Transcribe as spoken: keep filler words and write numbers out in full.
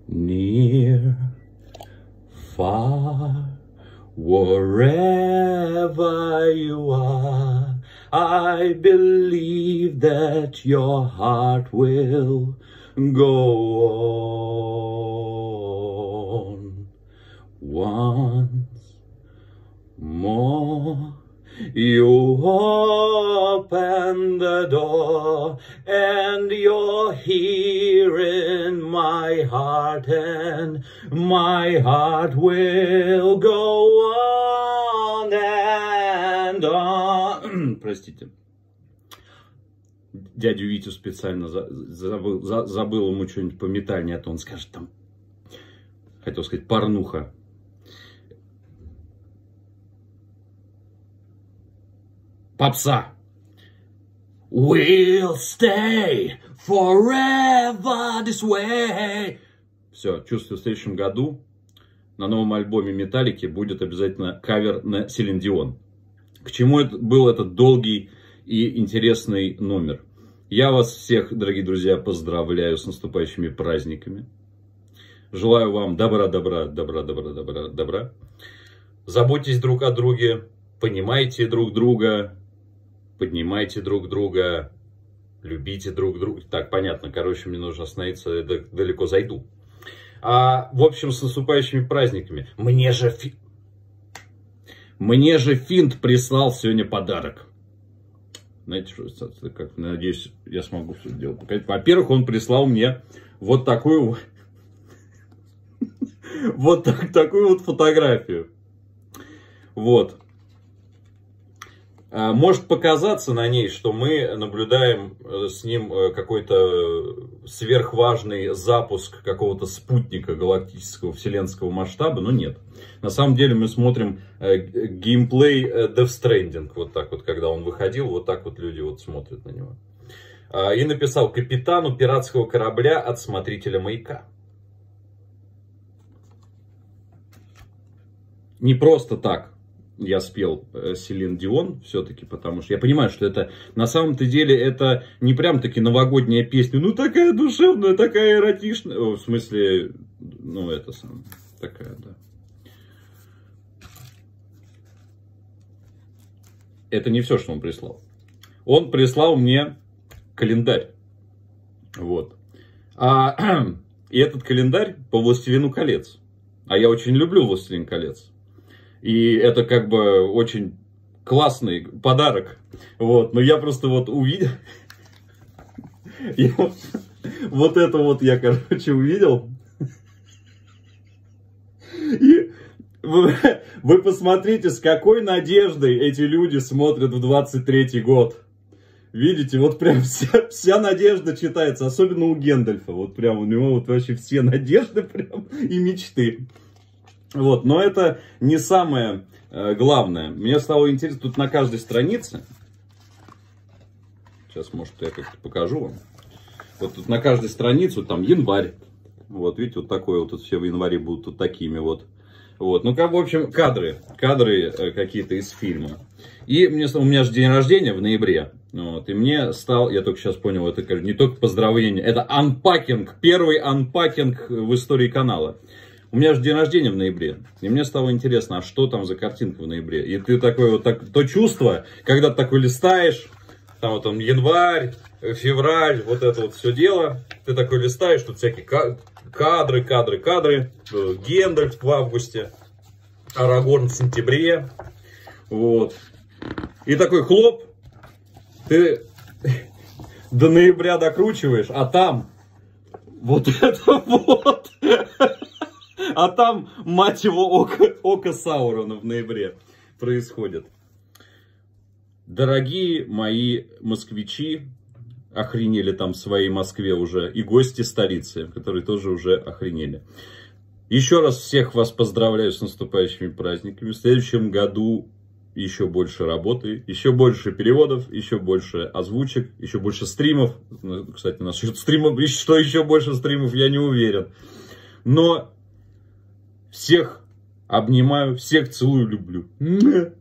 Near, far, wherever you are, I believe that your heart will go on. Once more you open the door, and you're here in my heart, and my heart will go on and on. Простите. Дядю Витю специально за, забыл, за, забыл ему что-нибудь по метальне, а то он скажет там, хотел сказать, порнуха. Попса. We'll stay forever this way. Все, чувствую, в следующем году на новом альбоме Металлики будет обязательно кавер на Селин Дион. К чему это, был этот долгий и интересный номер? Я вас всех, дорогие друзья, поздравляю с наступающими праздниками. Желаю вам добра, добра, добра, добра, добра, добра. Заботьтесь друг о друге, понимайте друг друга. Поднимайте друг друга, любите друг друга. Так, понятно, короче, мне нужно остановиться, я далеко зайду. А, в общем, с наступающими праздниками. Мне же, фи... Мне же Финт прислал сегодня подарок. Знаете, что, как, надеюсь, я смогу все сделать. Во-первых, он прислал мне вот такую, вот такую вот фотографию. Вот. Может показаться на ней, что мы наблюдаем с ним какой-то сверхважный запуск какого-то спутника галактического вселенского масштаба, но нет. На самом деле мы смотрим геймплей Death Stranding, вот так вот, когда он выходил, вот так вот люди вот смотрят на него. И написал: капитану пиратского корабля от смотрителя маяка. Не просто так я спел Селин Дион все-таки, потому что я понимаю, что это на самом-то деле это не прям таки новогодняя песня, ну такая душевная, такая эротичная, О, в смысле, ну это сам, такая, да. Это не все, что он прислал. Он прислал мне календарь, вот. А, и этот календарь по «Властелину колец», а я очень люблю «Властелин колец». И это как бы очень классный подарок. Вот. Но я просто вот увидел. Вот это вот я, короче, увидел. И вы, вы посмотрите, с какой надеждой эти люди смотрят в двадцать третий год. Видите, вот прям вся, вся надежда читается. Особенно у Гэндальфа. Вот прям у него вот вообще все надежды прям и мечты. Вот, но это не самое э, главное. Мне стало интересно, тут на каждой странице, сейчас, может, я как-то покажу вам. Вот тут на каждой странице, там январь. Вот, видите, вот такое вот, тут все в январе будут вот такими вот. Вот, ну, как, в общем, кадры, кадры э, какие-то из фильма. И мне, у меня же день рождения в ноябре. Вот, и мне стал, я только сейчас понял, это не только поздравление, это анпакинг, первый анпакинг в истории канала. У меня же день рождения в ноябре, и мне стало интересно, а что там за картинка в ноябре? И ты такой вот, так, то чувство, когда ты такой листаешь, там вот он январь, февраль, вот это вот все дело, ты такой листаешь, тут всякие кадры, кадры, кадры, Гендальф в августе, Арагорн в сентябре, вот. И такой хлоп, ты до ноября докручиваешь, а там вот это вот... А там, мать его, око, око Саурона в ноябре происходит. Дорогие мои москвичи, охренели там в своей Москве уже, и гости столицы, которые тоже уже охренели. Еще раз всех вас поздравляю с наступающими праздниками. В следующем году еще больше работы, еще больше переводов, еще больше озвучек, еще больше стримов. Кстати, насчет стримов, что еще больше стримов, я не уверен. Но... Всех обнимаю, всех целую, люблю.